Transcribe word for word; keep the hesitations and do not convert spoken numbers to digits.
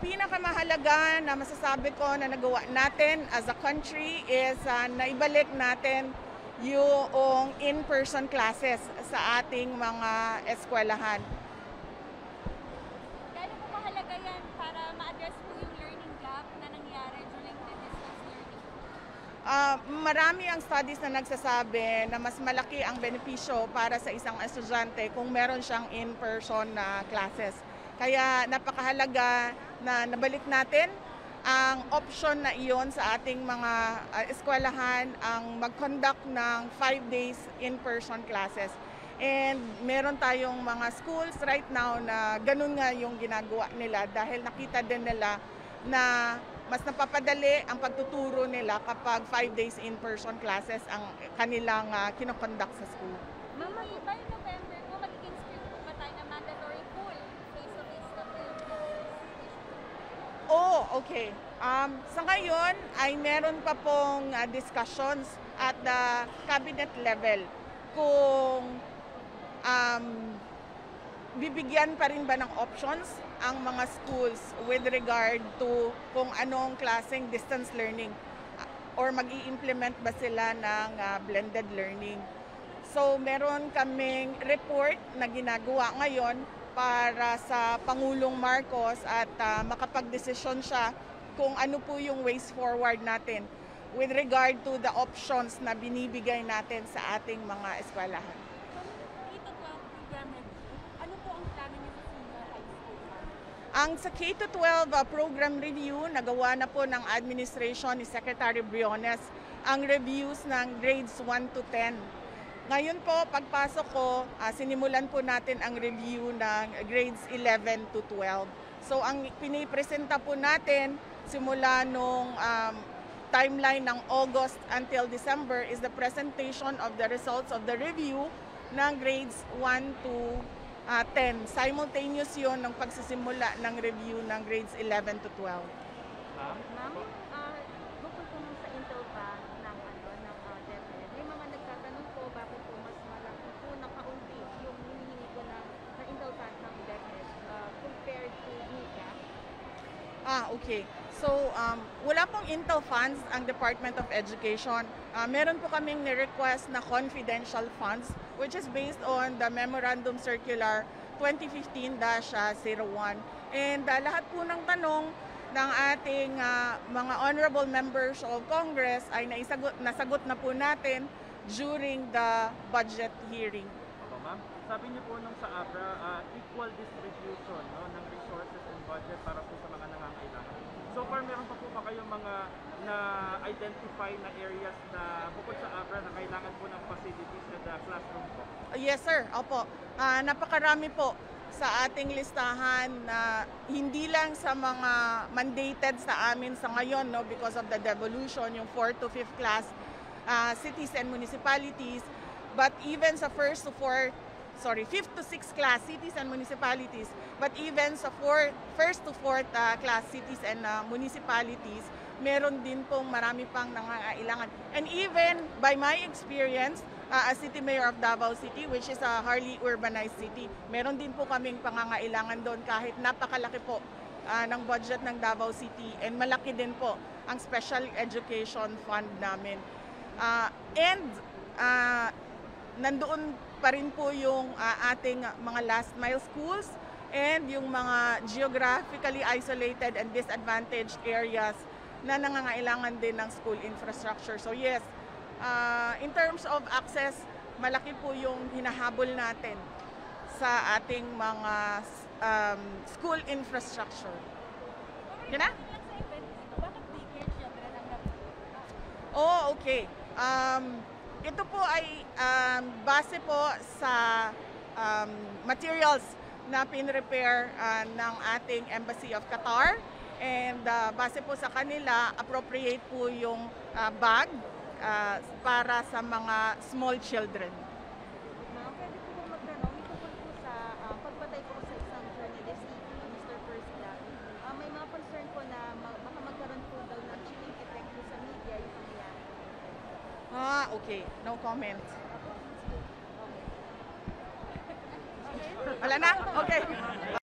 pinakamahalaga na masasabi ko na nagawa natin as a country is uh, naibalik natin yung in-person classes sa ating mga eskwelahan. Gaano po mahalaga yan para ma-address po yung learning gap na nangyari during the distance learning? Uh, marami ang studies na nagsasabi na mas malaki ang benepisyo para sa isang estudyante kung meron siyang in-person na classes. Kaya napakahalaga na nabalik natin ang option na iyon sa ating mga uh, eskwelahan, ang mag-conduct ng five days in-person classes. And meron tayong mga schools right now na ganun nga yung ginagawa nila dahil nakita din nila na mas napapadali ang pagtuturo nila kapag five days in-person classes ang kanilang uh, kinoconduct sa school. Mama, by November po, magiging strict po ba tayo na mandatory full face-to-face na po yung Oh, okay. Um, sa ngayon ay meron pa pong uh, discussions at the cabinet level kung um, bibigyan pa rin ba ng options ang mga schools with regard to kung anong klaseng distance learning uh, or mag-i-implement ba sila ng uh, blended learning. So meron kaming report na ginagawa ngayon para sa Pangulong Marcos at uh, makapagdesisyon siya kung ano po yung ways forward natin with regard to the options na binibigay natin sa ating mga eskwelahan. K to twelve program review, ano po ang plano niyo sa senior high school? Ang sa K to twelve uh, program review, nagawa na po ng administration ni Secretary Briones ang reviews ng grades one to ten. Ngayon po, pagpasok ko, uh, sinimulan po natin ang review ng grades eleven to twelve. So ang pinipresenta po natin simula nung um, timeline ng August until December is the presentation of the results of the review ng grades one to ten. Simultaneous yun ng pagsisimula ng review ng grades eleven to twelve. Ma'am? Ma'am, uh, bukod po sa Intel pa ng, ano, ng uh, DepEd, may mga nagtatanong po bakit po mas malaki po ng kaunti yung hinihingi ko ng, ng Intel pa ng DepEd uh, compared to Nika. Ah, okay. So, um, wala pong Intel funds ang Department of Education. Uh, meron po kaming ni-request na confidential funds which is based on the Memorandum Circular twenty fifteen dash zero one. And uh, lahat po ng tanong ng ating uh, mga honorable members of Congress ay naisagot, nasagot na po natin during the budget hearing. Opo, ma'am. Sabi niyo po nung sa ABRA, uh, equal distribution, no, ng resources and budget para po sa mga nangangailangan. So far, meron pa po ba kayong mga na-identify na areas na bukod sa ABRA na kailangan po ng facilities and uh, classroom po? Uh, yes, sir. Opo. Uh, napakarami po sa ating listahan na hindi lang sa mga mandated sa amin sa ngayon, no, because of the devolution, yung fourth to fifth class uh, cities and municipalities, but even sa first to fourth, sorry, fifth to sixth class cities and municipalities, but even sa fourth, first to fourth uh, class cities and uh, municipalities, meron din pong marami pang nangangailangan. And even by my experience, Uh, as City Mayor of Davao City, which is a highly urbanized city, meron din po kaming pangangailangan doon kahit napakalaki po uh, ng budget ng Davao City and malaki din po ang Special Education Fund namin. Uh, and uh, nandoon pa rin po yung uh, ating mga last mile schools and yung mga geographically isolated and disadvantaged areas na nangangailangan din ng school infrastructure. So yes, Uh, in terms of access, malaki po yung hinahabol natin sa ating mga um, school infrastructure. Yan na? Oh, okay. Um, ito po ay um, base po sa um, materials na pin-repair uh, ng ating Embassy of Qatar. And uh, base po sa kanila, appropriate po yung uh, bag Uh, para sa mga small children. Ma'am, pwede po kong magtanong, ito po po sa uh, pagpatay po sa isang journalist, Mister Persida, uh, may mga concern po na mag baka magkaroon po daw ng chilling effect po sa media yung pangyayari. Ah, okay. No comment. Okay. Wala na? Okay.